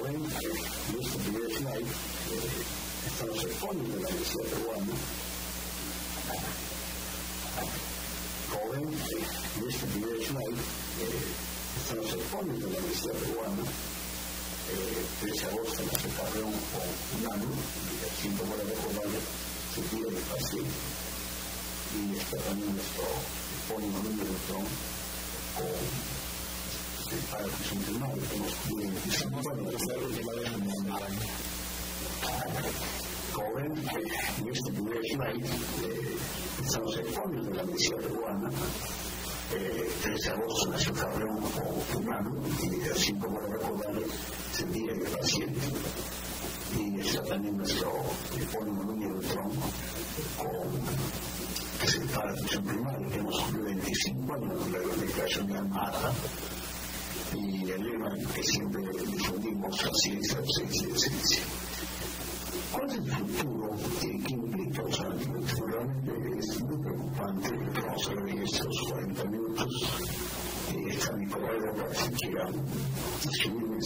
ven, en este primer slide están los exponentes de la Universidad Peruana. Como ven, en este primer slide están los exponentes de la Universidad Peruana. 13 de agosto en la Carreón con un año, y el 5 de recordar su día de paciente. Y está también nuestro epónimo número de Tron para que se entienda que hemos cubierto 25 años. Como ven, en este primer slide están los exponentes de la Universidad Peruana. 13 de agosto nació Carreón con un año, y el 5 de recordar su día de paciente. Y está también nuestro epónimo número de Tron que se para la atención primaria, que hemos cumplido 25 años de la declaración de Alma-Ata, y el lema que siempre difundimos, la ciencia, docencia y excelencia. ¿Cuál es el futuro que implica usar antibióticos? Realmente es muy preocupante. Vamos a ver en estos 40 minutos. Está mi correo para que quieran escribirme en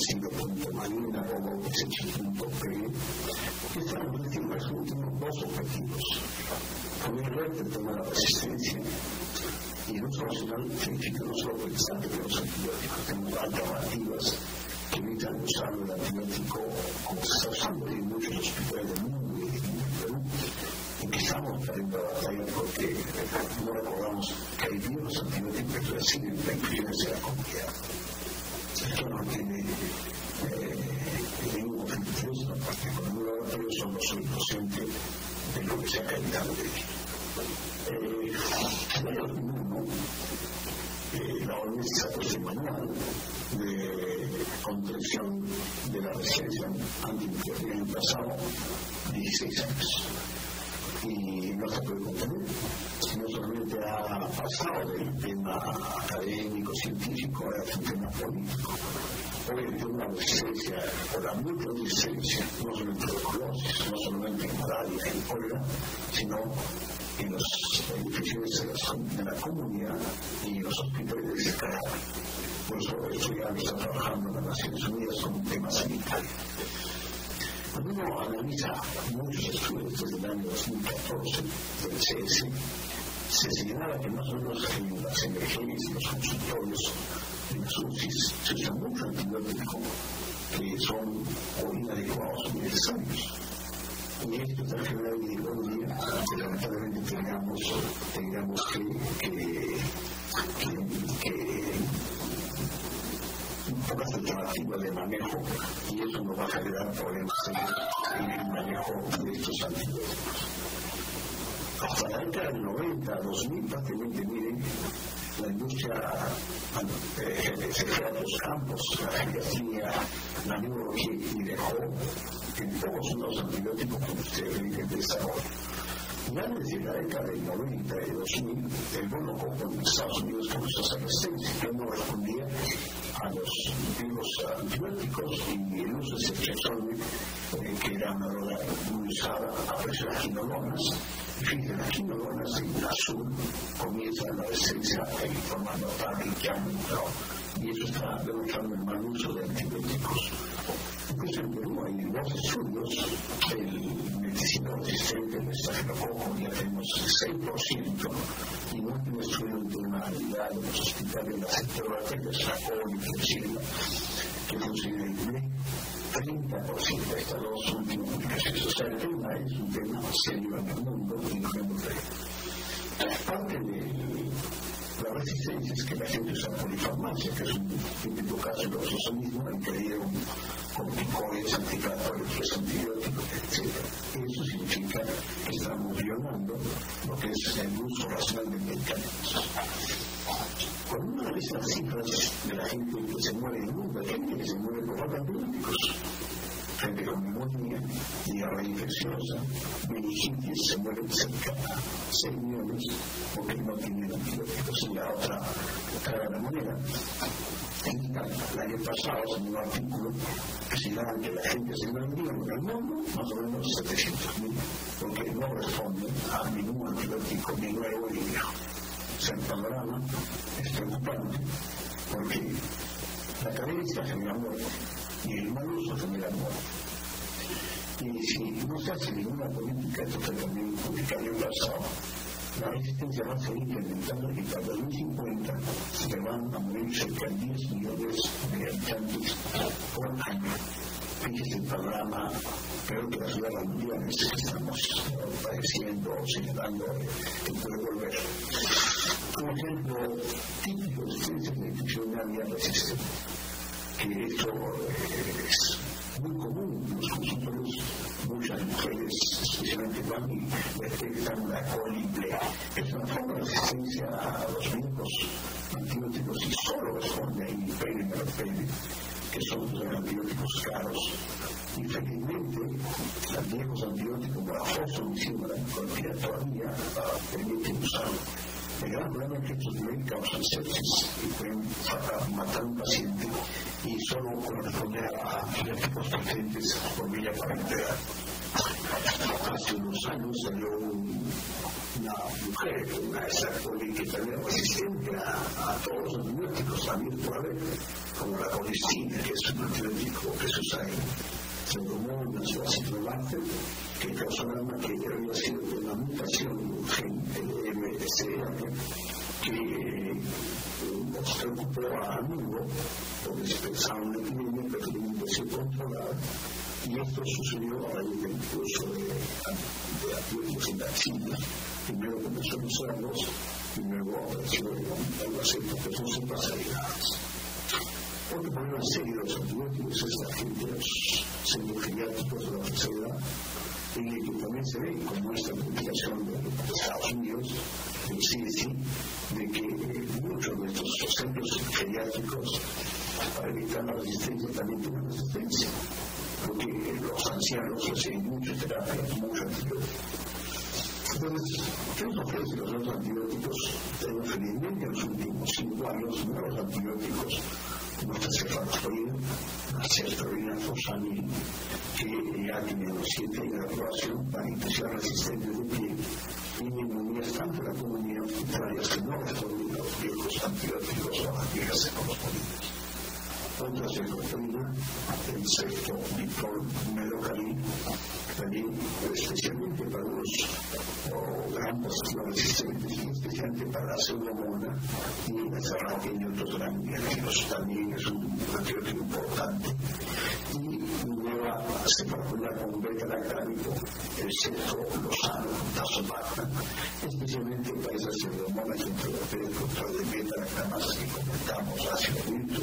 silo.marina@hp, que estamos metiendo los últimos dos objetivos. Poner el tema de la resistencia, y en nuestro nacional significa no solo pensar que los antibióticos tenemos alternativas que evitan usar el antibiótico como se está usando en muchos hospitales del mundo y en Perú, en que estamos perdiendo la batalla porque no recordamos que hay virus antibióticos que reciben la influencia de la comunidad. Esto no tiene ningún conflicto, ¿no? Porque con el laboratorio solo soy consciente de lo que se ha caído de aquí. En el 2001, la OMS sacó su manual de contención de la resistencia antimicrobiana en el pasado 16 años. Y no se puede contener. No solamente ha pasado del tema académico, científico, a un tema político. Obviamente una resistencia o la multiresistencia, no solo en tuberculosis, no solamente en malaria, en cólera, sino en las infecciones de la comunidad y en los hospitales de descarga. Por eso esto ya está trabajando en las Naciones Unidas como un tema sanitario. Cuando uno analiza muchos estudios desde el año 2014 del CS, se señala que más o menos en las emergencias, en los consultorios, en las UCIs, se usa mucho antibiótico que son o inadecuados o innecesarios. Y esto está generando un día que lamentablemente tengamos que pocas alternativas de manejo, y eso nos va a generar problemas en el manejo de estos antibióticos. Hasta la década del 90, 2000, prácticamente, miren, la industria se fue a los campos, la geriatría, la neurología, y dejó en pocos unos antibióticos como ustedes ven que desarrollo. Ya desde la década del 90 y 2000, el bono cojo en Estados Unidos comenzó a hacer resistencia, que no respondía a los virus antibióticos, y el uso de ceftriaxone, que era una droga muy usada, apareció las quinolonas. Y fíjense, las quinolonas en azul comienzan la resistencia en forma notable y que ha aumentado. Y eso está demostrando el mal uso de antibióticos. Incluso en Perú hay dos estudios, el medicina resistente del estafilococo ya tenemos 6%, y no último estudio de una realidad de los hospitales de la sectorobacterias, la coli, que considera 30% de estas dos últimas publicaciones. O sea, el tema es un tema serio en el mundo y no en el Perú. Parte de la resistencia es que la gente usa polifarmacia, que es un típico caso de asociacionismo en que dieron corticoides, antiinflamatorios, antibióticos, etc. Eso significa que estamos violando lo que es el uso racional de medicamentos. Cuando uno analiza las cifras de la gente que se muere en el mundo, hay gente que se muere por falta de antibióticos. Gente con neumonía, diarrea infecciosa, meningitis, se mueren cerca de 6 millones porque no tienen antibióticos. Y la otra cara de la moneda. El año pasado, en un artículo que señalaba que la gente se murió en el mundo, más o menos 700.000, porque no responden a ningún antibiótico, ni nuevo ni viejo. O sea, el panorama es preocupante porque la carencia genera muerte. y el mal uso genera muerte. Y si no se hace ninguna política, esto fue también publicado el año pasado, la resistencia va a seguir incrementando y para 2050 se van a morir cerca de 10 millones de habitantes por año. Fíjese el panorama peor que las guerras mundiales que estamos padeciendo o señalando que puede volver. Por ejemplo, típico de ciencias de diccionaria resistente, que esto es muy común en los consultorios. Muchas mujeres, especialmente van y detectan la coliplea. Es una forma de resistencia a los viejos antibióticos y solo responde a imipenem, meropenem, que son los antibióticos caros. Y felizmente, los viejos antibióticos como la fosfomicina, la clorpina todavía permiten usarlo. El gran problema es que estos también causan sepsis y pueden matar a un paciente y solo corresponde a antibióticos potentes por vía parenteral. Hace unos años salió una mujer, una exactoli que también resistente a todos los antibióticos, también puede haber, como la colistina, que es un antibiótico que se usa en pseudomonas o acitrobacter, que causa nada más que había sido una mutación de un gen MCR que nos preocupó a amigo porque se pensaba en una epidemia, pero que tenía que ser controlada. Y esto sucedió a raíz del uso de antibióticos en la China. Primero comenzó a usarlos y luego apareció algo así, porque son cepas aisladas. Otro problema serio de los antibióticos es la gente de los pseudogeriátricos de la tercera edad, en el que también se ve, como esta publicación de Estados Unidos, del CDC, de que muchos de estos centros geriátricos, para evitar la resistencia, también tienen resistencia, porque los ancianos reciben mucha terapia, mucho antibiótico. Entonces, ¿qué nos ofrecen los otros antibióticos? Tenemos felizmente en los últimos 5 años nuevos antibióticos, como esta cefalosporina, la ceftriaxona fosanil, que ya tienen los 7 años de aprobación para infecciones resistentes de piel y neumonías tanto en la comunidad hospitalaria que no responden a los viejos antibióticos o a las viejas cefalosporinas. Otra cefalosporina, el ceftobiprol melocarín, también especialmente para los grampos no resistentes y especialmente para la pseudomona y la serratia y otros granvianos, también es un antibiótico importante. Y nueva cefalosporina con beta-lactámico, el ceftrolozano con tazobactam, especialmente para esas pseudomonas entre el control de beta-lactamasas que comentamos hace unos minutos.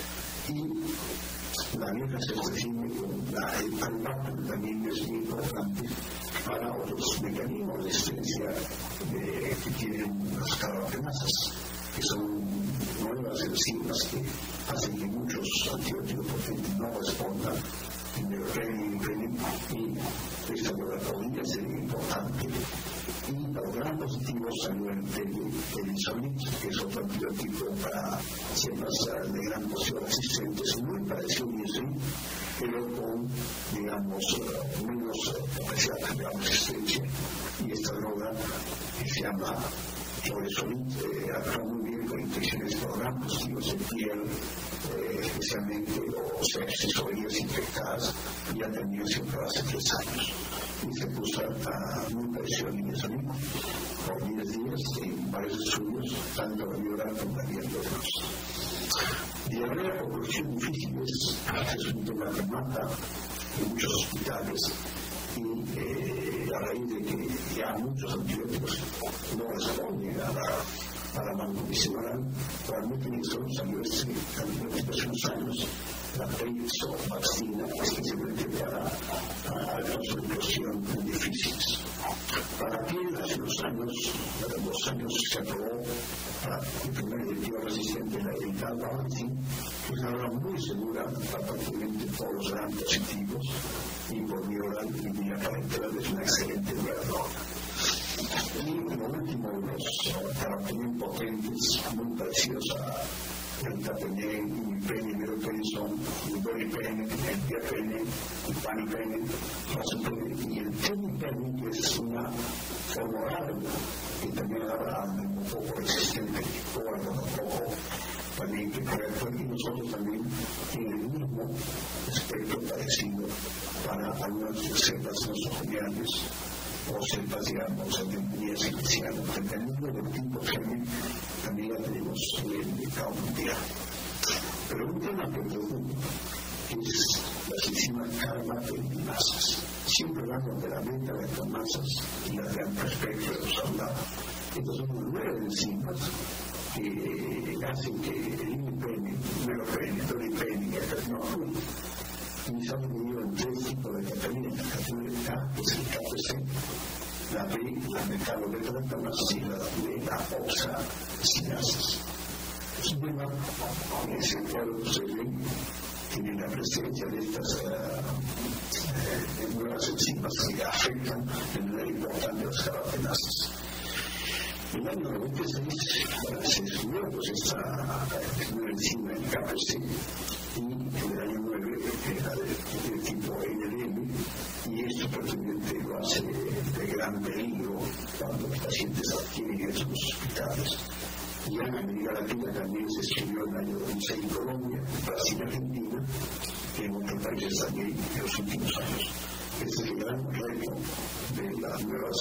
Y la vieja ceftriaxona con el palmactum también es muy importante para otros mecanismos de resistencia que tienen las carbapenasas, que son nuevas enzimas que hacen que muchos antibióticos potentes no respondan en meropenem y esta nueva podría ser importante. Y para los gran positivos salió el insolid, que es otro antibiótico para cepas de gran posición resistentes, muy parecido al insolid, pero con, digamos, menos capacidad de resistencia. Y esta droga que se llama Toresolid actúa muy bien con infecciones por gran positivos en piel, especialmente o sepsis o heridas infectadas, y ha tenido siempre hace 3 años. Y se puso muy parecido al insolid por 10 días en varios estudios, tanto la vioral como la diabetes. Diarrea por corrección difícil es un tema que mata en muchos hospitales y a raíz de que ya muchos antibióticos no responden a la vancomicina, realmente en eso salió este antibiótico hace unos años, la peixovaccina, especialmente para explosión difíciles. Para piel, hace unos años se aprobó el primer directiva resistente de la Dalbavancin, que es una droga muy segura para prácticamente todos los gran positivos, y por vía oral y vía parenteral es una excelente droga. Y lo último, los carbapenem potentes, muy parecidos a pentapenem, imipenem, meropenem, son dolipenem, entiapenem, panipenem, racepenem, y el temipenem, que es una forma oral, que también habrá un poco resistente o algo un poco también que puede actuar, y nosotros también en el mismo espectro parecido para algunas cepas nosocomiales o cepas, digamos, de iniciadas, dependiendo del tipo de germen, también ya tenemos el mercado mundial. Pero un tema que preocupa es las enzimas carbapenemasas. Siempre hablamos de la beta-lactamasas y las de amplio espectro de los hablados. Estas son 9 enzimas que hacen que el INPN, melopene, y el carnófilo, y se han dividido en 3 tipos de catalina. La catalina K, que es el KPC, la B, la metalobeta-lactamasas, y la beta-oxacinasas. Es un tema en el cual ustedes ven tiene la presencia de estas nuevas enzimas que afectan de manera importante las carbapenasas. En el año 96 se estudió esta nueva enzima, el KPC, y en el año 9 era del tipo NLM, y esto prácticamente lo hace de gran peligro cuando los pacientes adquieren esos hospitales. Ya en América Latina también se estudió en el año 2006 en Colombia, Brasil, Argentina, y en otros países también en los últimos años. Este es el gran reto de las nuevas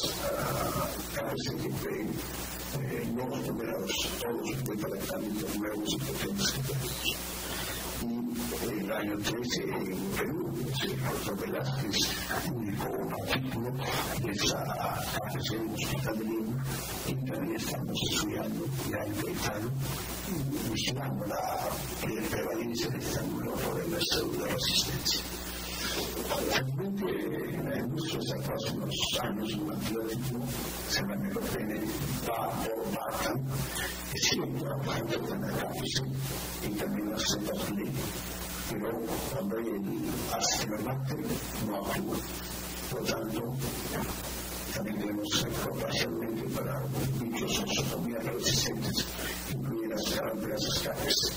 KPC nuevos numerados, todos los beta-lactámicos nuevos y potentes que tenemos. Y en el año 13 en Perú, el profesor Velázquez publicó un artículo de esa KPC en el Hospital de Lima, y también estamos estudiando ya en Caetano, vigilando la prevalencia de esta nueva por la célula de resistencia. Realmente en nuestros próximos años un antibiótico se llama melopene Barbatan, que sigue trabajando con la KPC y también las cepas B, pero cuando hay el Aspergillus no actúa. Por lo tanto, también tenemos parcialmente para bichos nosocomiales resistentes, incluye las carbapenasas KPC.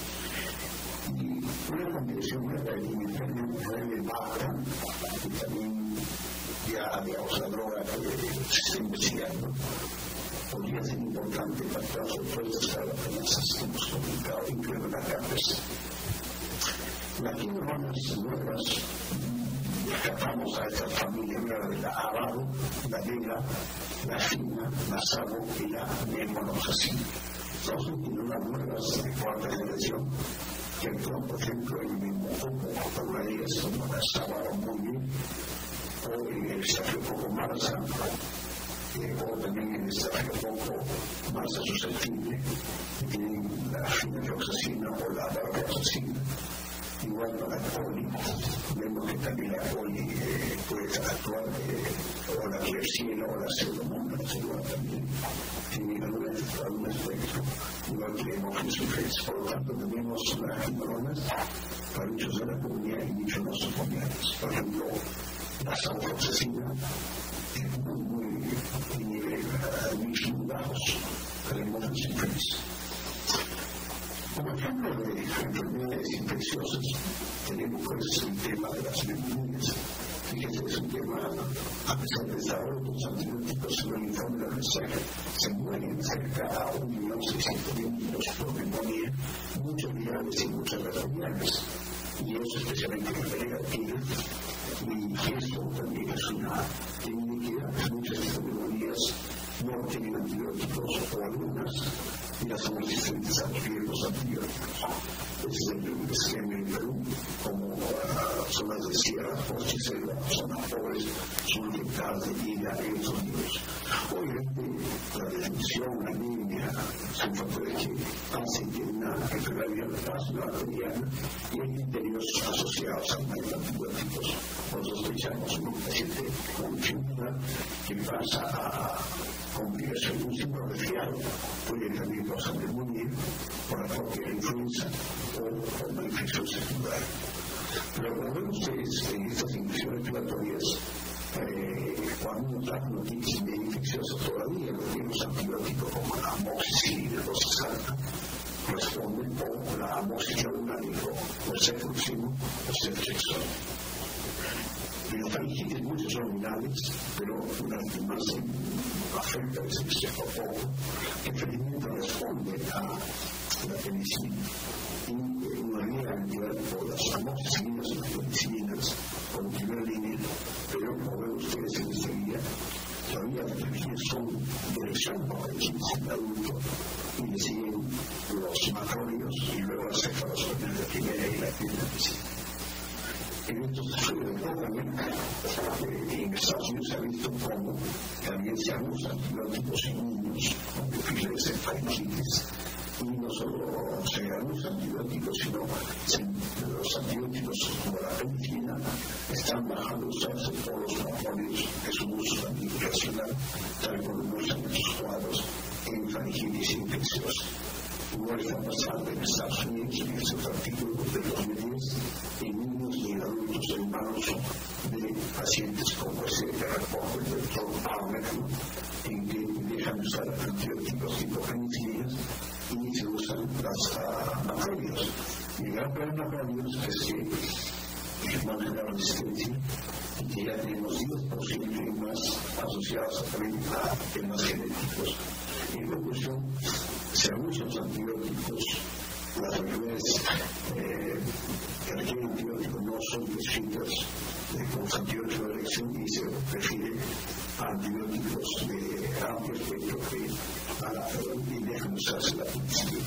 Una combinación de la de Bacta, y también ya, digamos, la droga que se está investigando, podría ser importante para todas las carbapenasas que hemos comunicado, incluyendo la KPC. Las quinoanas nuevas, escapamos a esta familia nueva de la Avaro, la Vega, la Fina, la Sabo y la Nemonoxacina. Son quinoanas nuevas de cuarta generación, que actúan, por ejemplo, en el mismo coco, una de ellas como la Savaro muy bien, o en el Staphylococcus marsa, o también en el Staphylococcus marsa susceptible, que tienen la fenofloxacina o la valproxacina. Igual para la coli, vemos que también la coli puede actuar, o la Klebsiella o la Pseudomonas, igual también tienen algún aspecto, igual que hemofilus. Por lo tanto, tenemos las quinoanas para muchos de la comunidad y muchos nosocomiales. Por ejemplo, la salfloxacina es muy bajos para hemofilus. Como ejemplo de enfermedades infecciosas, tenemos pues el tema de las neumonías. Fíjense, es un tema, a pesar de estar otros antibióticos, según el informe de la UNICEF, se mueren cerca a 1.600.000 niños por neumonía, muchos virales y muchas bacterianas, y eso especialmente en la negativa, y eso también es una iniquidad. Muchas neumonías no tienen antibióticos o algunas, y las son resistentes a los riesgos antibióticos. Ese es el esquema en Perú, como zonas de sierra, bosque y selva, zonas pobres, son infectadas de vida en esos niveles. Obviamente, la desnutrición, la anemia, son factores que hacen que una enfermedad pase una bacteriana, y hay criterios asociados al manejo de antibióticos. Nosotros sospechamos un paciente con enfermedad que pasa a complicación, un síndrome resfriado, puede también causar neumonía por la propia influenza o por una infección secundaria. Pero como ven ustedes, en estas infecciones respiratorias, cuando uno trata una crisis bien infecciosa todavía, los antibióticos como la amoxicilina, el doxazolam, responden, o la amoxicilina, o ceftriaxona, o ceftriaxona. Las faringitis muchas son virales, pero una vez más afecta ese poco. El tratamiento responde a la penicilina. Y una gran cantidad por las amoxicilinas y las penicilinas como primera línea, pero como ven ustedes en esta guía, todavía las penicilinas son de elección para el en adulto y le siguen los macrólidos y luego las cefalosporina de primera y la primera medicina. En estos estudios de también en Estados Unidos se ha visto cómo también se abusan antibióticos en niños con perfiles de faringitis. Y no solo se abusan antibióticos, sino los antibióticos como la penicilina están bajando usarse por los macrólidos de su uso antiinflamacional, tal como muestran en sus cuadros en faringitis infecciosa. Igual está pasando en Estados Unidos, en estos artículos de 2010, en niños y en adultos en manos de pacientes como ese que recoge el doctor Palmer, en que dejan de usar antibióticos tipo penicilinas y se usan las macrólidos. Y el gran problema de macrólidos es que van a generar resistencia y que ya tenemos 10% más asociados a temas genéticos. En conclusión, se abusan los antibióticos, las enfermedades que requieren antibióticos no son descritas con los antibióticos de elección y se prefiere a antibióticos de amplio espectro y dejan de usarse la penicilina.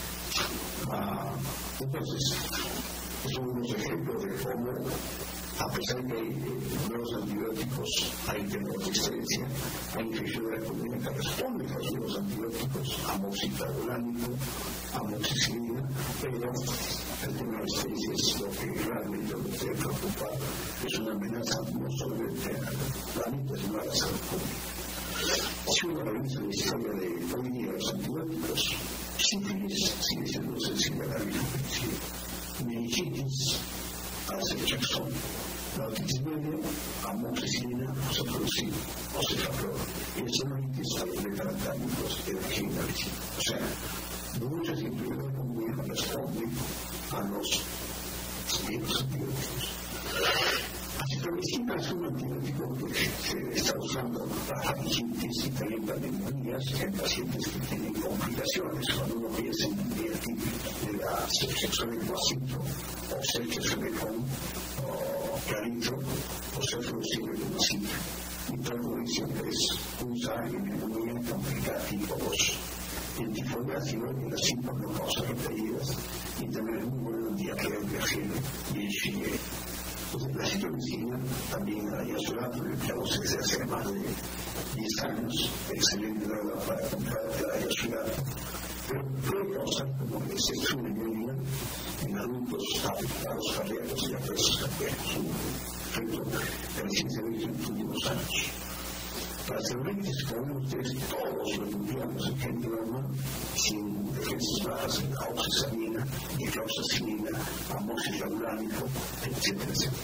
Entonces, son unos ejemplos de cómo, a pesar de que hay nuevos antibióticos, hay resistencia, hay infección de la comunidad que responde a los nuevos antibióticos, amoxicilina, amoxicilina, pero el tema de resistencia es lo que realmente nos debe preocupar. Es una amenaza no solamente al planeta, sino a la salud pública. Si uno revisa la historia de hoy día los antibióticos, sífilis sigue siendo sensible a la virus, meningitis, Alcefexón, la otitis media, amoxicilina, cefalexin o cefalexin. Y el sonoritis de tratamientos de vaginalitis. O sea, muchas enfermedades comunes responden a los antibióticos. Acetamicina es un antibiótico que se está usando para faringitis y también para neumonías en pacientes que tienen complicaciones. Cuando uno piensa en el tipo de la cefalexin o cefalexin clarito o cefalexin con acito. Y todo lo que siempre es usar en neumonía complicada tipo 2. El tipo de ácido y las síntomas no causan repetidas y también es muy bueno en diarrea, viajero y en chile. La citromicina también la ayazolato, lo empleamos desde hace más de 10 años, excelente droga para combatir la ayazolato, pero puede causar como exceso de neumonía en adultos afectados cardíacos y afectos cardíacos, un efecto recientemente en los últimos años. Para celulitis, como ustedes todos lo empleamos en gente normal, sin defensas bajas, oxazamina, dicloxacilina, amoxicilaglánico, etcétera, etcétera.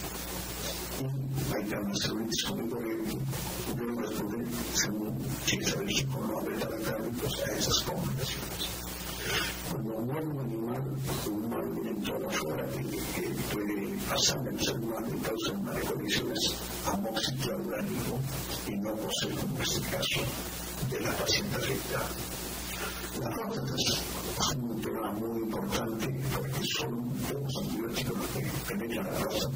Y hay una celulitis común corriente, debe responder según si es alérgico o no a beta-lactámicos a esas complicaciones. Cuando muere un animal viene toda la flora que puede pasar en el ser humano y causa una condiciones amoxicilaglánico y no posee, como en este caso, de la paciente afectada. Las próstatas son un tema muy importante porque son los antibióticos que penetran la próstata.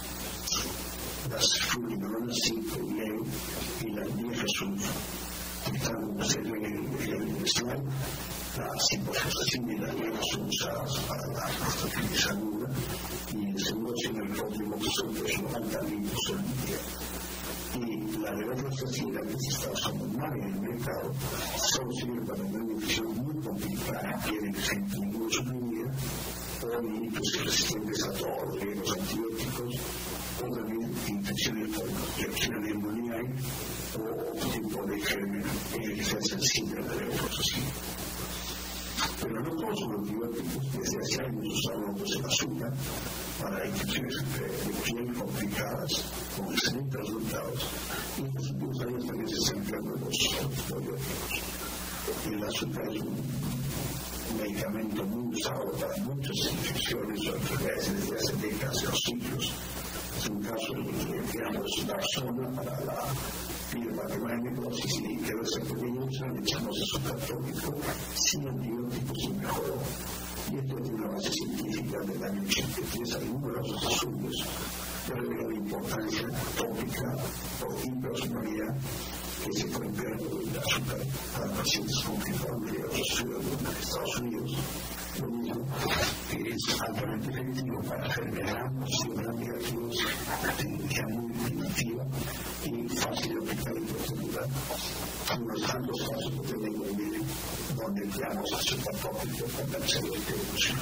Las fluorinolonas 5 y leo y las viejas son están en el slide. La ciprofloxacina y la leo son usadas para la prostatilitis aguda y en segundo en el rotrimoxazol, que es 90 litros al día. Y la levofloxacina, que se está usando mal en el mercado, solo sirve para una infección muy complicada, tiene gente muy suprimida, o niños resistentes a todos los antibióticos, o también infecciones por reacción a neumonía o otro tipo de germen que se sensible a la levofloxacina. Pero no todos son antibióticos, desde hace años usamos el azúcar para infecciones de piel complicadas, con excelentes resultados, y en los últimos años también se están empleando los probióticos. El azúcar es un medicamento muy usado para muchas infecciones o enfermedades desde hace décadas o siglos. Es un caso de que empleamos Darzona para la afirma que no hay necrosis y quedó ese pequeño le echamos azúcar tónico sin antibióticos y mejoró. Y esto tiene una base científica del año 83, hay numerosos estudios que revelan la importancia tópica por hiperosmolalía que se puede emplear el azúcar para pacientes con fibromialgia de otros ciudadanos de Estados Unidos. Lo mismo que es altamente efectivo para enfermedad negativos, técnica muy primitiva y fácil de aplicar en profundidad. Unos tantos casos que tenemos donde empleamos azúcar tópico para la excelente evolución.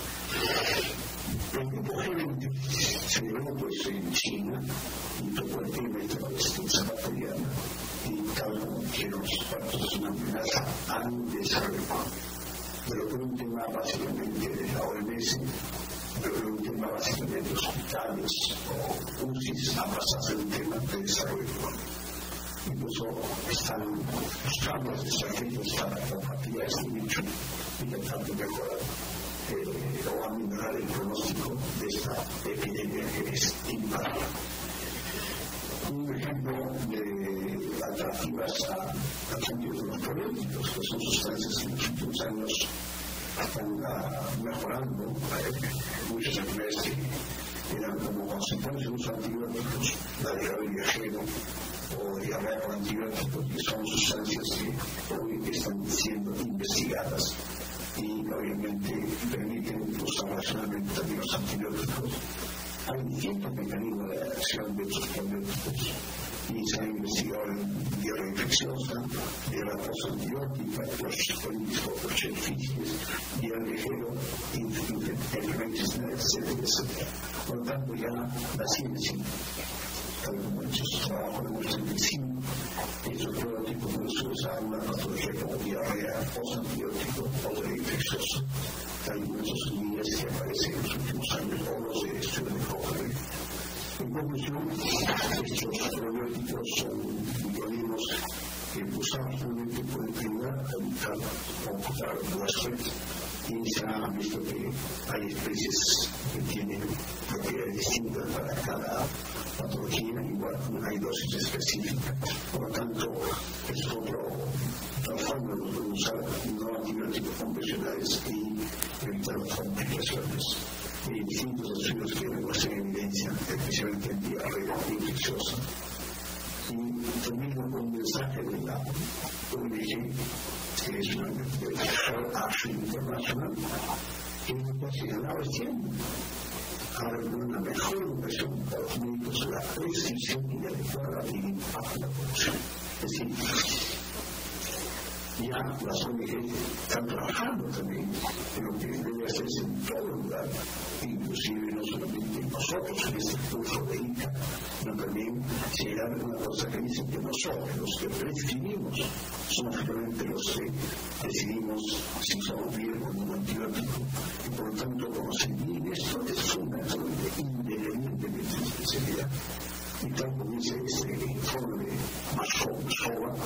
El grupo G20 se llevó pues en China y tocó el tema de la resistencia bacteriana y tal como dijeron los expertos es una amenaza al desarrollo. Pero fue un tema básicamente de la OMS, pero fue un tema básicamente de hospitales o UCIs a basarse en un tema de desarrollo económico. Incluso están buscando estrategias para combatir a este nicho y tratar de mejorar o aminorar el pronóstico de esta epidemia que es imparable. Un ejemplo de alternativas a cambios de los probióticos, que son sustancias que en los últimos años están mejorando muchas enfermedades que eran como consecuencia de uso de antibióticos, la diarrea viajero o diarrea por antibióticos, que son sustancias que hoy están siendo investigadas y obviamente permiten usar racionalmente también los antibióticos. Hay distintos mecanismos de acción de estos probióticos y se ha investigado en diarrea infecciosa, diarrea postantibiótica, los shellfishes, diarrea ligero, enfermedad intestinal, etc. Por lo tanto, ya la ciencia, tal como ha hecho su trabajo de muestra en medicina, estos probióticos pueden usar una patología como diarrea postantibiótico o diarrea infecciosa, tal como esos líneas que aparecen en los últimos años o los de estudio de Cochrane. En conclusión, estos probióticos son microorganismos que usados solamente pueden ayudar a evitar o quitar huésped y se ha visto que hay especies que tienen propiedades distintas para cada patología, igual hay dosis específicas. Por lo tanto, es otra forma de usar no antibióticos convencionales y evitar las complicaciones. Hay distintos estudios que demuestran evidencia, especialmente en diarrea infecciosa. Y termino con un mensaje de la ONG, que es una Health Action International, que lo que se ganaba el tiempo. Ahora con una mejor educación para los médicos sobre la prescripción inadecuada y el impacto de la producción. Es decir, ya las ONG están trabajando también en lo que debe hacerse en todo lugar, inclusive no solamente nosotros en este curso de INCA, sino también se da una cosa que dice que nosotros, los que prescribimos, somos realmente los que decidimos si usamos bien o no un antibiótico, y por lo tanto conocer bien esto es fundamentalmente independientemente de la especialidad. Y tal como dice este informe de Machova,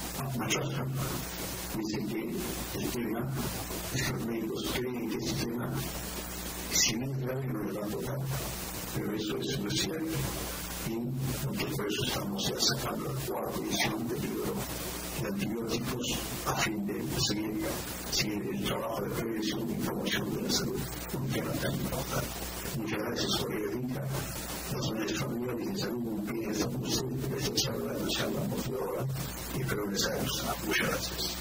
dice que el tema es que los médicos creen que este tema, si no es grave, no le va a tocar, pero eso es no es cierto. Y nosotros por eso estamos ya sacando la cuarta edición del libro de antibióticos a fin de seguir el trabajo de prevención y promoción de la salud, un tema tan importante. Muchas gracias por el INCA, las unidades familiares de salud cumplidas a ustedes, esta charla, nos hablamos de ahora y espero les haya gustado. Muchas gracias.